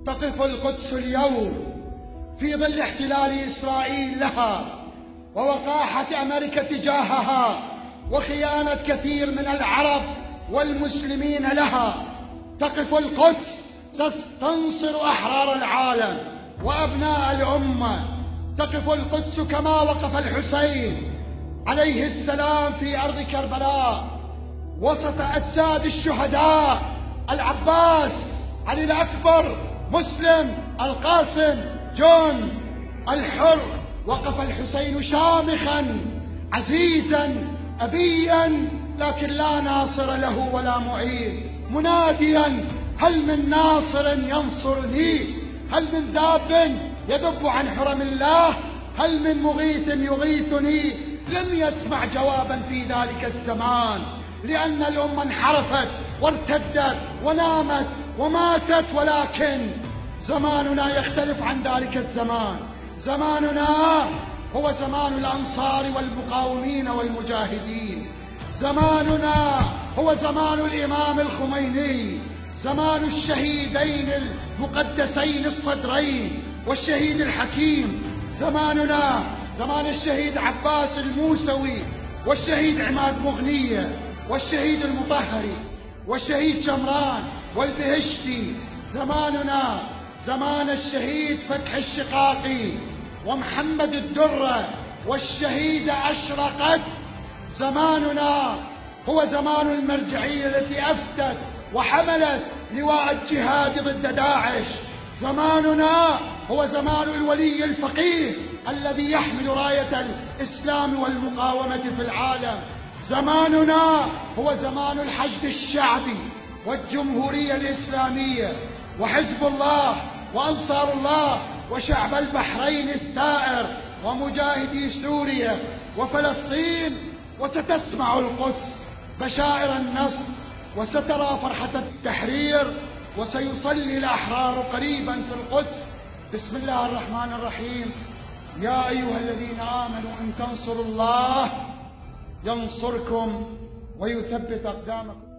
تقف القدس اليوم في ظل احتلال إسرائيل لها ووقاحة أمريكا تجاهها وخيانة كثير من العرب والمسلمين لها. تقف القدس تنصر أحرار العالم وأبناء الأمة. تقف القدس كما وقف الحسين عليه السلام في أرض كربلاء وسط أجساد الشهداء: العباس، علي الأكبر، مسلم، القاسم، جون، الحر. وقف الحسين شامخا عزيزا أبيا، لكن لا ناصر له ولا معين، مناديا: هل من ناصر ينصرني؟ هل من ذاب يذب عن حرم الله؟ هل من مغيث يغيثني؟ لم يسمع جوابا في ذلك الزمان، لأن الأمة انحرفت وارتدت ونامت وماتت. ولكن زماننا يختلف عن ذلك الزمان. زماننا هو زمان الأنصار والمقاومين والمجاهدين. زماننا هو زمان الإمام الخميني، زمان الشهيدين المقدسين الصدرين والشهيد الحكيم. زماننا زمان الشهيد عباس الموسوي والشهيد عماد مغنية والشهيد المطهري والشهيد شمران والبهشتي. زماننا زمان الشهيد فتح الشقاقي ومحمد الدرة والشهيدة أشرقت. زماننا هو زمان المرجعية التي أفتت وحملت لواء الجهاد ضد داعش. زماننا هو زمان الولي الفقيه الذي يحمل راية الإسلام والمقاومة في العالم. زماننا هو زمان الحشد الشعبي والجمهورية الإسلامية وحزب الله وأنصار الله وشعب البحرين الثائر ومجاهدي سوريا وفلسطين. وستسمع القدس بشائر النصر وسترى فرحة التحرير وسيصلي الأحرار قريبا في القدس. بسم الله الرحمن الرحيم. يا أيها الذين آمنوا إن تنصروا الله ينصركم ويثبت أقدامكم.